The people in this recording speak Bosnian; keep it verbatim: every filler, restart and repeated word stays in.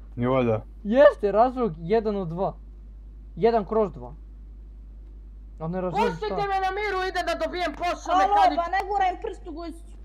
Nije valjda. Jeste, razlog jedan od dva. Jedan kroz dva. A ne razumijem šta. Pustite me na miru, ide da dobijem posao Alo, mehanik. pa ne guraj prst u guzicu.